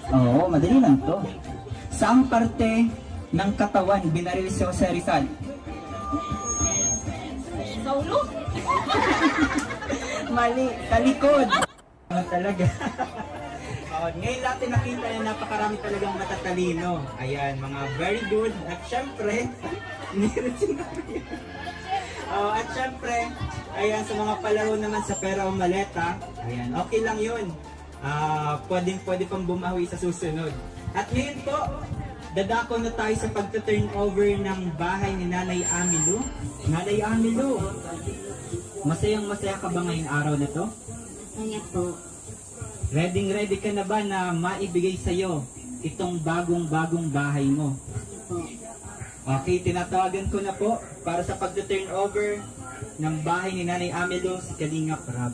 Oo, madali lang to. Saang parte ng katawan binaril si Jose Rizal? Sa ulo? Mali, sa likod. Talaga. Ngayon natin nakita na napakarami talagang matatalino. Ayan, mga very good. At syempre, at syempre, ayan, sa mga palaro naman sa pera o maleta, ayan, okay lang yun. Pwede pang bumawi sa susunod. At ngayon po, dadako na tayo sa pagta-turn over ng bahay ni Nanay Amielou. Nanay Amielou, masayang-masaya ka ba ngayong araw na to? Kaya po. Ready ka na ba na maibigay sa'yo itong bagong bahay mo? Po. Okay, tinatawagan ko na po para sa pagta-turn over ng bahay ni Nanay Amielou, si Kalingap Rab.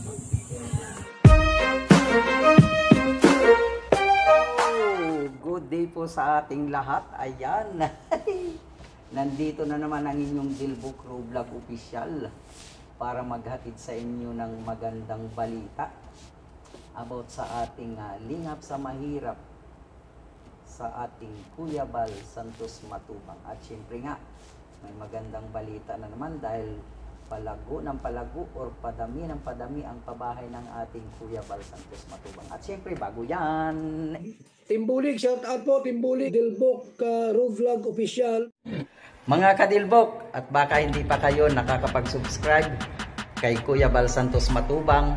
Good day po sa ating lahat. Ayan. Nandito na naman ang inyong Dilbo Crew Vlog Official para maghatid sa inyo ng magandang balita about sa ating lingap sa mahirap sa ating Kuya Val Santos Matubang. At syempre nga, may magandang balita na naman dahil palago ng palago or padami ng padami ang pabahay ng ating Kuya Val Santos Matubang. At syempre, bago yan, Timbulig, shout out po, Timbulig, Dilbok, Vlog Official. mga kadilbok, at baka hindi pa kayo nakakapag-subscribe kay Kuya Val Santos Matubang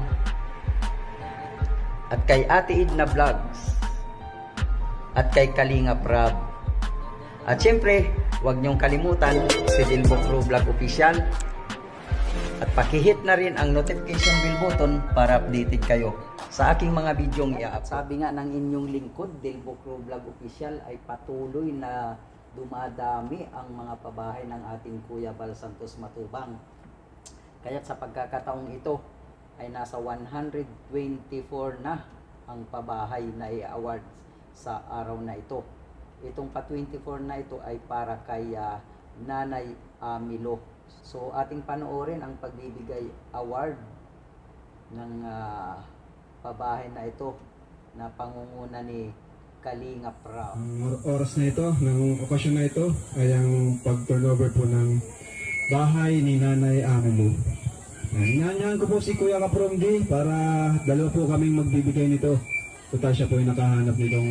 at kay Ate Idna Vlogs at kay Kalingap Rab. At syempre, huwag niyong kalimutan si Dilbok Crew Vlog Official at pakihit na rin ang notification bell button para updated kayo sa aking mga bidyong i-up. Sabi nga ng inyong lingkod, Dilbok Crew Vlog Official, ay patuloy na dumadami ang mga pabahay ng ating Kuya Val Santos Matubang. Kaya't sa pagkakataong ito ay nasa 124 na ang pabahay na i-award sa araw na ito. Itong pa-24 na ito ay para kay Nanay Amielou. So ating panoorin ang pagbibigay award ng pabahay na ito na pangunguna ni Kalingap Rab. Ang oras na ito, ng okasyon na ito, ay ang pag-turnover po ng bahay ni Nanay Amielou. Inanyahan ko po si Kuya Kapromdi para dalawa po kaming magbibigay nito. Total siya po yung nakahanap nitong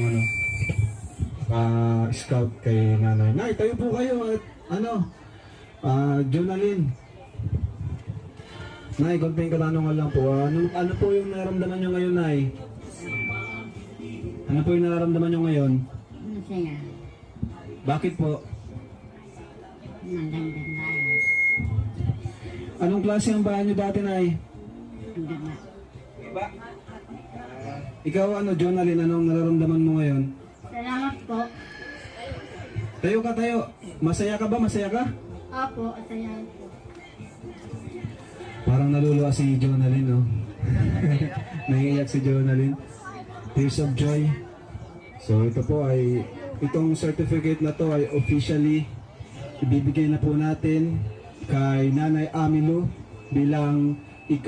scout kay Nanay. Nay, tayo po kayo at Jonalyn. Nay, konting katanungan lang po. Ano po yung nararamdaman nyo ngayon, Nay? Ano po yung nararamdaman nyo ngayon? Masaya. Bakit po? Magandang bahay. Anong klase ang bahay nyo dati, Nay? Maganda. Ikaw, Jonalyn, anong nararamdaman mo ngayon? Salamat po. Tayo ka, tayo. Masaya ka ba? Masaya ka? Opo, masaya po. Parang naluluwa si Jonalyn, no? Naiiyak si Jonalyn. Tears of joy. So ito po ay, itong certificate na to ay officially ibibigay na po natin kay Nanay Amielou bilang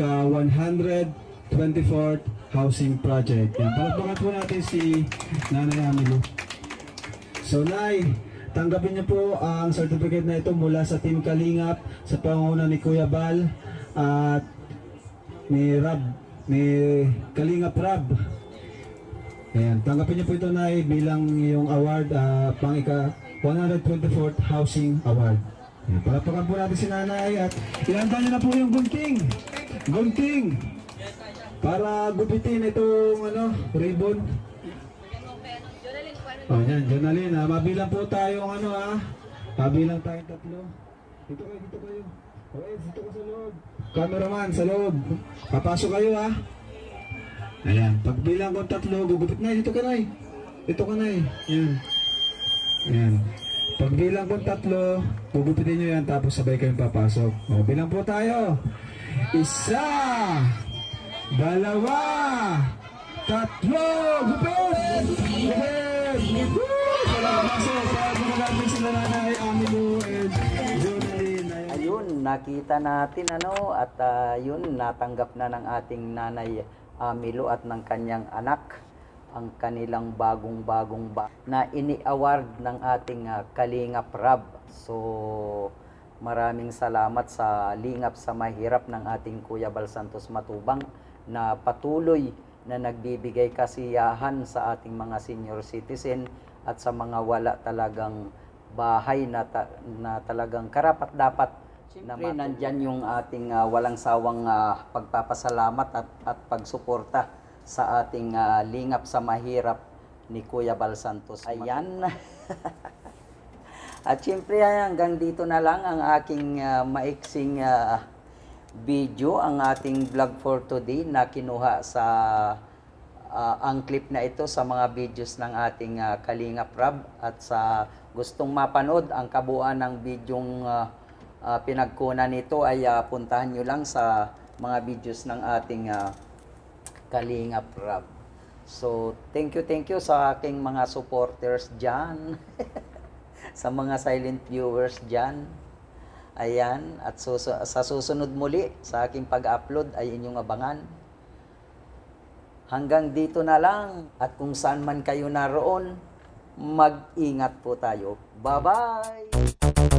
ika-124th housing project. Yan, palagpakan po natin si Nanay Amielou. So Nay, tanggapin niyo po ang certificate na ito mula sa Team Kalingap sa pangunguna ni Kuya Val at ni Kalingap Rab. Ayan, tanggapin niyo po ito, Nay, bilang yung award, pang ika-124th Housing Award. Ayan, palakpakan po natin si Nanay at ilanda niyo na po yung gunting para gupitin itong ribbon. Oh, yan, Jonalyn, mabilang po tayong mabilang tayong tatlo. Dito kayo. Okay, dito ka sa loob. Cameraman, sa loob. Papasok kayo, Ayan, pagbilang ko tatlo, gugupit na, dito ka, Nay. Dito ka, Nay. Ayan. Pagbilang ko tatlo, gugupitin nyo yan, tapos sabay kayong papasok. O, bilang po tayo. 1, 2, 3, gupit! Ayun, nakita natin at yun, natanggap na ng ating Nanay Amielou at ng kanyang anak ang kanilang bagong-bagong na ini-award ng ating Kalingap Rab. So, maraming salamat sa lingap sa mahirap ng ating Kuya Val Santos Matubang na patuloy na nagbibigay kasiyahan sa ating mga senior citizen at sa mga wala talagang bahay na talagang karapat-dapat. Siyempre, nandyan yung ating walang sawang pagpapasalamat at pagsuporta sa ating lingap sa mahirap ni Kuya Val Santos. Ayan. At siyempre, hanggang dito na lang ang aking maiksing video, ang ating vlog for today na kinuha sa ang clip na ito sa mga videos ng ating Kalingap Rab. At sa gustong mapanood ang kabuuan ng videong pinagkunan nito ay puntahan nyo lang sa mga videos ng ating Kalingap Rab. So, thank you sa aking mga supporters dyan. Sa mga silent viewers dyan. Ayan. At sa susunod muli, sa aking pag-upload ay inyong abangan. Hanggang dito na lang. At kung saan man kayo naroon, mag-ingat po tayo. Bye-bye!